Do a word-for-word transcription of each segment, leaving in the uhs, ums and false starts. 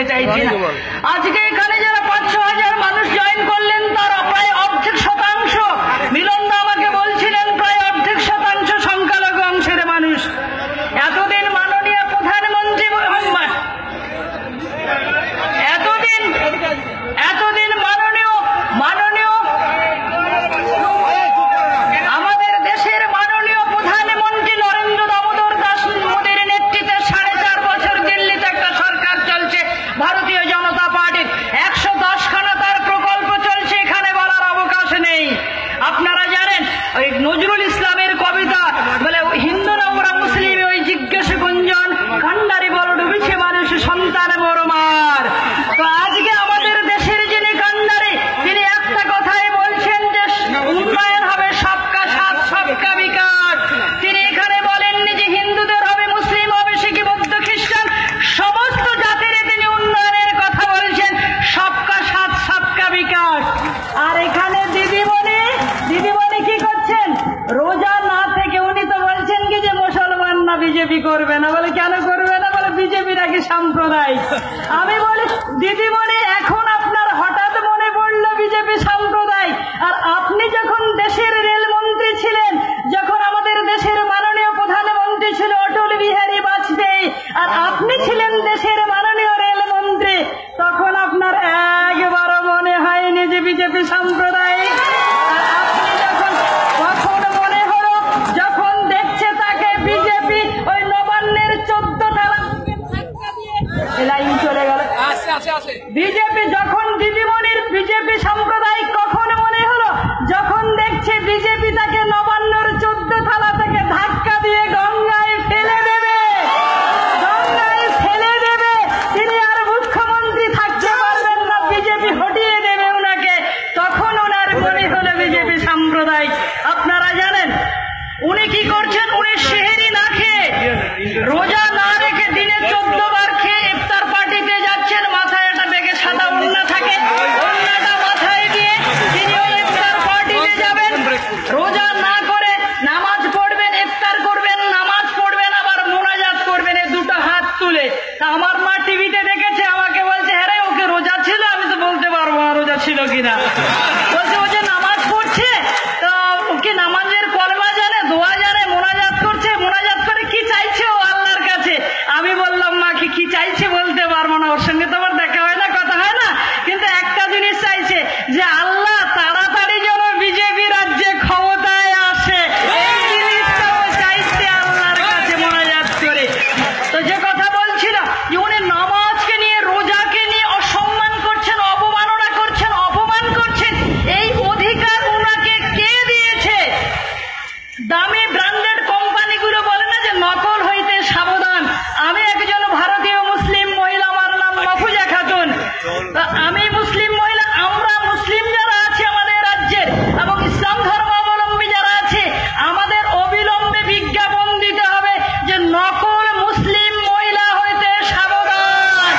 চাইছি না। আজকে এখানে যারা পাঁচ ছ হাজার মানুষ জয়েন করলেন তার প্রায় অর্ধেক শতাংশ, মিলনদা আমাকে বলছিলেন প্রায় অর্ধেক শতাংশ সংখ্যালঘু অংশের মানুষ। এতদিন মাননীয় প্রধানমন্ত্রী এতদিন এতদিন মাননীয় মাননীয় আমাদের দেশের মাননীয় প্রধানমন্ত্রী নরেন্দ্র দামোদর দাস মোদীর নেতৃত্বে সাড়ে চার বছর দিল্লিতে একটা সরকার চলছে ভারতীয় জনতা পার্টির, একশো দশ খানা তার প্রকল্প চলছে, এখানে বলার অবকাশ নেই। আপনারা জানেন ওই নজরুল ইসলামের কবিতা বলে হিন্দু না ওরা মুসলিম, ওই জিজ্ঞেস গুঞ্জন খান্ডারি বড় ডুবিছে মানুষ সন্তান বড় মার। তো আজকে আমাদের দেশের যিনি কান্ডারি তিনি একটা কথাই বলছেন যে উন্নয়ন হবে সবকা সাথ সবকা বিকাশ। তিনি এখানে বলেননি যে হিন্দুদের হবে, মুসলিম হবে, শিখ বৌদ্ধ খ্রিস্টান সমস্ত জাতির তিনি উন্নয়নের কথা বলছেন, সবকা সাথ সবকা বিকাশ। আর এখানে দিদিমণি দিদিমণি কি করছেন, রোজা না থেকে উনি তো বলছেন কি যে মুসলমান না বিজেপি করবে না। বলে কেন করবে না, বলে বিজেপি নাকি সাম্প্রদায়িক। আমি বলি দিদিমণি এখন আপনার হঠাৎ মনে পড়লো বিজেপি সাম্প্রদায়িক, আর আপনি যখন দেশের রেলমন্ত্রী ছিলেন, যখন আমাদের দেশের মাননীয় প্রধানমন্ত্রী ছিল অটল বিহারী বাজপেয়ী, আর আপনি ছিলেন দেশের মাননীয় রেলমন্ত্রী, তখন আপনার একবারও মনে হয়নি যে বিজেপি সাম্প্রদায়িক। আপনি যখন কখন মনে হলো যখন দেখছে তাকে বিজেপি ওই নবান্নের চোদ্দ তালা লাইন চলে গেল বিজেপি, যখন দিদিমণির বিজেপি সাম্প্রদায়িক কখন মনে হলো যখন দেখছে বিজেপি তাকে নবান্নর চোদ্দ থালা থেকে ধাক্কা দিয়ে গঙ্গায় ফেলে দেবে, গঙ্গায় ফেলে দেবে, তিনি আর মুখ্যমন্ত্রী থাকতে পারবেন না, বিজেপি হটিয়ে দেবে উনাকে, তখন ওনার মনে হলো বিজেপি সাম্প্রদায়িক। আপনারা জানেন উনি কি করছেন, উনি সেহেরি না খেয়ে রোজা না রেখে দিনে চোদ্দ বার খেয়ে ইফতার পার্টিতে যাচ্ছেন, মাথায় একটা বেগে সাদা ওড়না থাকে, ওড়নাটা মাথায় দিয়ে তিনি ওই ইফতার পার্টিতে যাবেন, রোজা না করে নামাজ পড়বেন, ইফতার করবেন, নামাজ পড়বেন, আবার মোনাজাত করবেন এই দুটো হাত তুলে। তা আমার মা টিভিতে দেখেছে, আমাকে বলছে হ্যাঁ রে ওকে রোজা ছিল, আমি তো বলতে পারবো না রোজা ছিল কিনা। বলছে ও যে নামাজ পড়ছে তো ওকে নামাজের কলমা জানে, দোয়া জানে, মোনাজাত করছে, মোনাজাত করে কি চাইছে ও আল্লাহর কাছে। আমি বললাম মা কি কি চাইছে বলতে পারবো না, ওর সঙ্গে তো আমার দেখা হয় না, কথা হয় না, কিন্তু একটা জিনিস চাইছে যে আল্লাহ তাড়াতাড়ি যেন বিজেপি রাজ্যে ক্ষমতায় আসে, এই জিনিসটা ও চাইছে আল্লাহর কাছে মোনাজাত করে। তো যে কথা বলছিল যে উনি নামাজকে নিয়ে রোজাকে নিয়ে অসম্মান করছেন, অবমাননা করছেন, অপমান করছেন, এই অধিকার উনাকে কে দিয়েছে? দামি ব্র্যান্ডেড কোম্পানিগুলো বলে না যে নকল হইতে সাবধান। আমি একজন ভারতীয় মুসলিম মহিলা, আমার নাম মাফুজা খাতুন। আমি মুসলিম মহিলা, আমরা মুসলিম যারা আছে আমাদের রাজ্যের এবং ইসলাম ধর্মাবলম্বী যারা আছে, আমাদের অবিলম্বে বিজ্ঞাপন দিতে হবে যে নকল মুসলিম মহিলা হইতে সাবধান।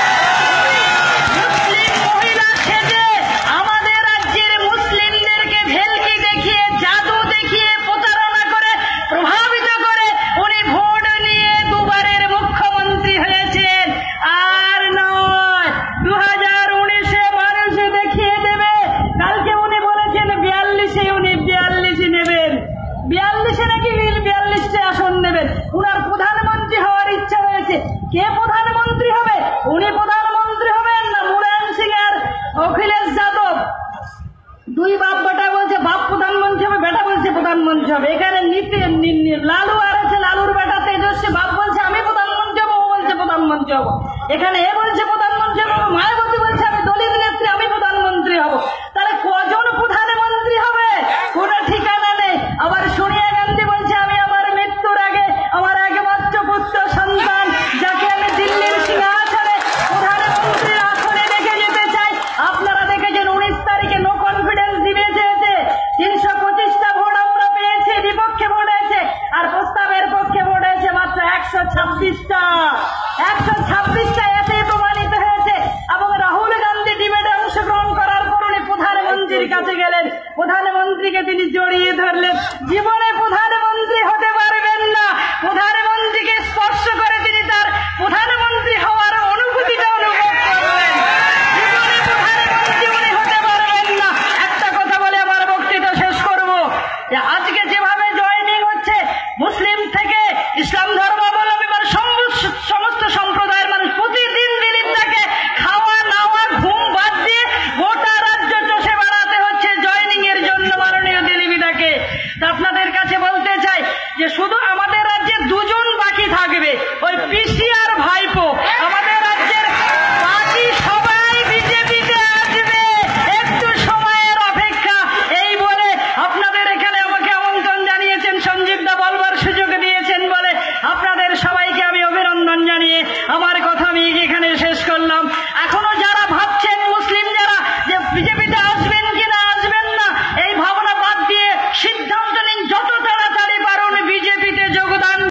মুসলিম মহিলা সেজে আমাদের রাজ্যের মুসলিমদেরকে ভেলকি দেখিয়ে, জাদু দেখিয়ে, প্রতারণা করে, প্রভাবিত করে উনি ভোট নিয়ে দুবারের মুখ্যমন্ত্রী হয়েছেন। আর নয়, দু হাজার উনিশে মানুষ দেখিয়ে দেবে। কালকে উনি বলেছেন বিয়াল্লিশে উনি বিয়াল্লিশে নেবেন, বিয়াল্লিশে নাকি বিয়াল্লিশে আসন নেবেন। উনার প্রধানমন্ত্রী হওয়ার ইচ্ছা হয়েছে। কে প্রধানমন্ত্রী হবে? উনি প্রধানমন্ত্রী হবেন না মুলায়ম সিং আর অখিলেশ যাদব? দুই বাপ বেটা বলছে বাপ প্রধানমন্ত্রী হবে, বেটা বলছে প্রধানমন্ত্রী হবে। এখানে নীতি লালু আর আছে, লালুর বেটা তেজস্বী, বাপ বলছে আমি প্রধানমন্ত্রী হবো, ও বলছে প্রধানমন্ত্রী হবো। এখানে এ বলছে প্রধানমন্ত্রী হবো, মায়াবতী বলছে আমি দলিত নেত্রী, আমি প্রধানমন্ত্রী হবো। তাহলে কজন প্রধানমন্ত্রী হবে কোনো ঠিকানা নেই। আবার সোনিয়া গান্ধী বলছে আমি আমার মৃত্যুর আগে আমার একমাত্র পুত্র সন্তান যাকে আমি দিল্লির সিংহাসনে প্রধানমন্ত্রীর আসনে রেখে যেতে চাই। আপনারা দেখেছেন উনিশ তারিখে নো কনফিডেন্স দিবে চেয়েছে, তিনশো পঁচিশটা ভোট আমরা পেয়েছি, বিপক্ষে ভোট হয়েছে, আর প্রস্তাবের পক্ষে ভোট হয়েছে মাত্র একশো ছাব্বিশটা একশো ছাব্বিশটা এতে প্রমাণিত হয়েছে। এবং রাহুল গান্ধী ডিবেটে অংশগ্রহণ করার পর উনি প্রধানমন্ত্রীর কাছে গেলেন, প্রধানমন্ত্রীকে তিনি জড়িয়ে ধরলেন। জীবনে প্রধানমন্ত্রী